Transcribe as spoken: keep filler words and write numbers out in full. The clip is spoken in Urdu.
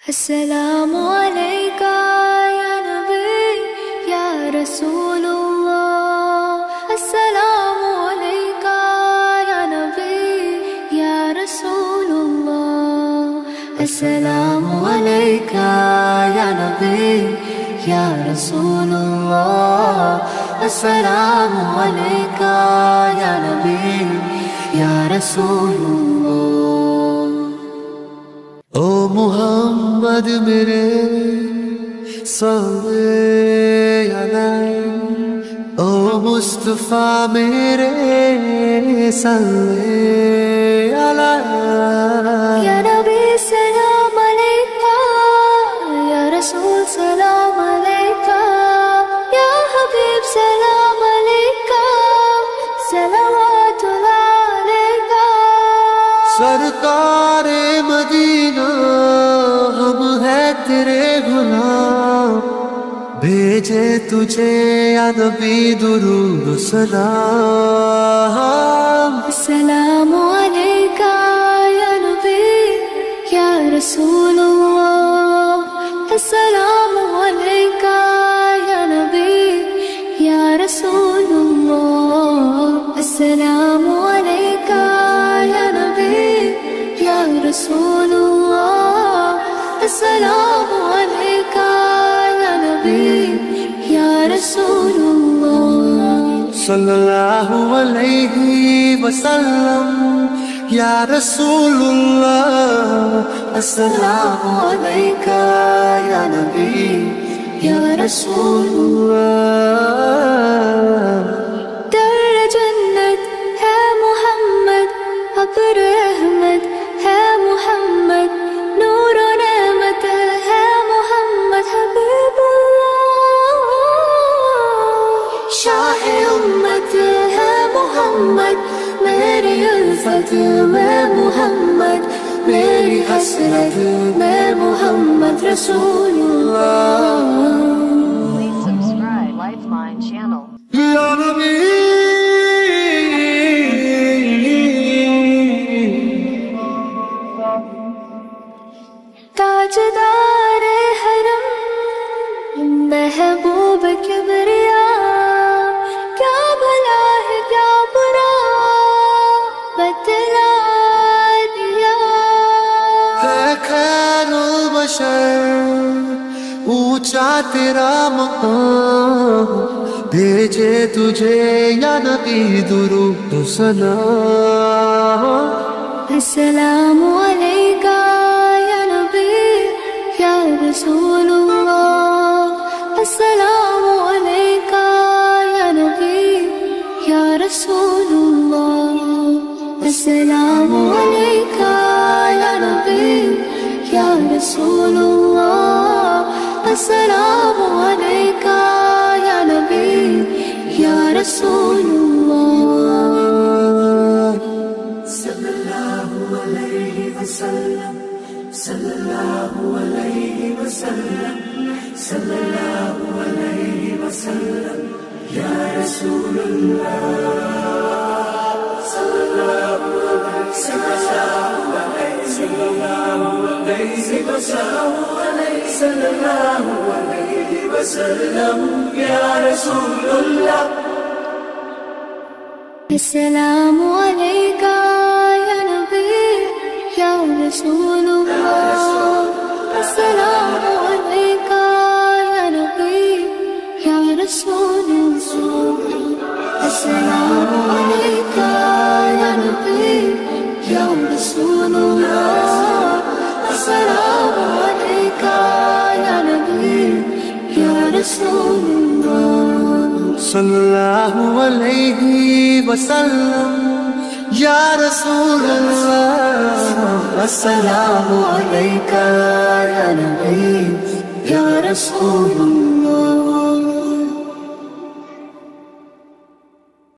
السلام علیکہ یا نبی یا رسول اللہ، السلام علیکہ یا نبی یا رسول اللہ، السلام علیکہ یا نبی یا رسول اللہ، السلام علیکہ یا نبی یا رسول اللہ۔ او محمد میرے صلی علیہ، او مصطفیٰ میرے صلی علیہ، یا نبی سلام علیکہ، یا رسول سلام علیکہ، یا حبیب سلام علیکہ، صلوات اللہ علیکہ۔ سرکار مدینہ ہم ہیں تیرے غلام، بھیجے تجھے یا نبی درود و سلام۔ السلام علیکہ یا نبی یا رسول اللہ، السلام علیکہ یا نبی یا رسول اللہ، السلام علیکہ یا نبی یا رسول اللہ، السلام علیکہ یا نبی یا رسول اللہ۔ صلی اللہ علیہ وسلم یا رسول اللہ، السلام علیکہ یا نبی یا رسول اللہ۔ در جنت ہے محمد، ابر احمد ہے محمد، نور و نعمت ہے محمد، حبیب اللہ شاہ امت ہے محمد، میری الفت میں محمد، میری حسرت میں محمد رسول اللہ۔ Please subscribe Lifeline channel. یا نبی تاجدار حرم محبوب کبریا، کیا بھلا ہے کیا برا بتلا دیا۔ ہے خیر البشر اونچا تیرا مقام، بھیجے تجھے یا نبی درود و سلام۔ السلام علیکہ یا نبی یا رسول اللہ، السلام علیکہ یا نبی یا رسول اللہ، السلام علیکہ یا نبی یا رسول اللہ، السلام علیکہ یا نبی یا رسول اللہ۔ صلی اللہ علیہ وسلم، صلی اللہ علیہ وسلم، صلی اللہ علیہ وسلم یا رسول اللہ، صلی اللہ علیہ وسلم یا رسول اللہ۔ السلام علیکہ یا نبی یا رسول اللہ، السلام علیکہ یا نبی یا رسول اللہ، السلام علیکہ یا نبی یا رسول اللہ، السلام علیکہ یا نبی یا رسول اللہ۔ صلی اللہ علیہ وسلم یا رسول اللہ، السلام علیکہ یا نبی یا رسول اللہ۔